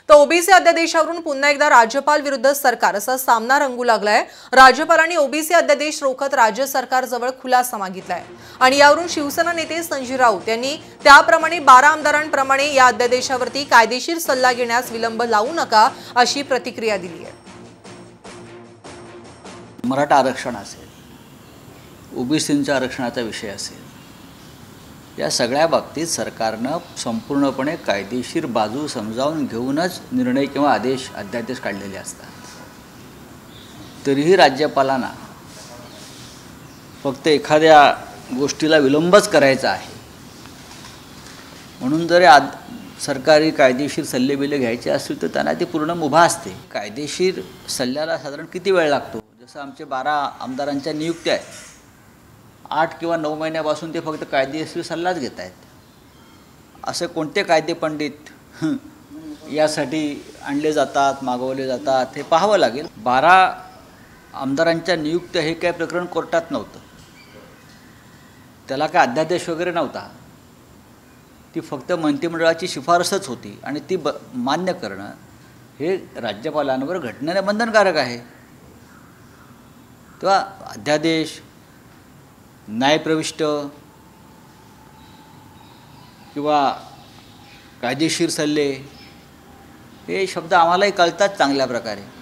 तर ओबीसी अध्यादेशावरून पुन्हा एकदा राज्यपाल विरुद्ध सरकार असा सामना रंगू लागलाय। राज्यपालांनी ओबीसी अध्यादेश रोखत राज्य सरकारजवळ खुलासा मागितलाय आणि यावरून शिवसेना नेते संजय राऊत यांनी त्याप्रमाणे 12 आमदारांप्रमाणे या अध्यादेशावरती कायदेशीर सल्ला घेण्यास विलंब लावू नका अशी प्रतिक्रिया दिली आहे। मराठा आरक्षण असेल, ओबीसींच्या आरक्षणाचा विषय असेल, या सगळ्या बाबतीत सरकारनं संपूर्णपणे कायदेशीर बाजू समजावून घेऊनच निर्णय किंवा अध्यादेश काढलेले असतात। तरीही राज्यपालांना फक्त एखाद्या गोष्टीला विलंबच करायचा आहे म्हणून जर सरकारी कायदेशीर सल्लेबिल्ले घ्यायचे असतील तर त्यांना ती पूर्ण मुभा असते। कायदेशीर सल्ल्याला साधारण किती वेळ लागतो? जसं आमचे 12 आमदारांच्या नियुक्त्या आहेत, 8 किंवा 9 महिन्यापासून ते फक्त कायदेशीर सल्लाच घेत आहेत। असे कोणते कायदे पंडित यासाठी आणले जातात, मागवले जातात, हे पाहावं लागेल। 12 आमदारांच्या नियुक्त्या हे काय प्रकरण कोर्टात नव्हतं, त्याला काय अध्यादेश वगैरे नव्हता, ती फक्त मंत्रिमंडळाची शिफारसच होती आणि ती मान्य करणं हे राज्यपालांवर घटनेने बंधनकारक आहे। तेव्हा अध्यादेश, न्यायप्रविष्ट किंवा कायदेशीर सल्ले हे शब्द आम्हालाही कळतात चांगल्या प्रकारे।